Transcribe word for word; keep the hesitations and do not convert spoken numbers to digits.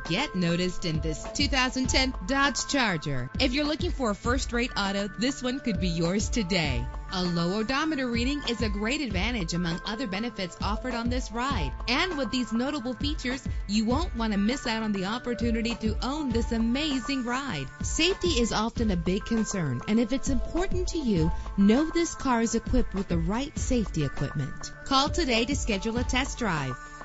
Get noticed in this two thousand ten Dodge Charger. If you're looking for a first-rate auto, this one could be yours today. A low odometer reading is a great advantage among other benefits offered on this ride. And with these notable features, you won't want to miss out on the opportunity to own this amazing ride. Safety is often a big concern, and if it's important to you, know this car is equipped with the right safety equipment. Call today to schedule a test drive.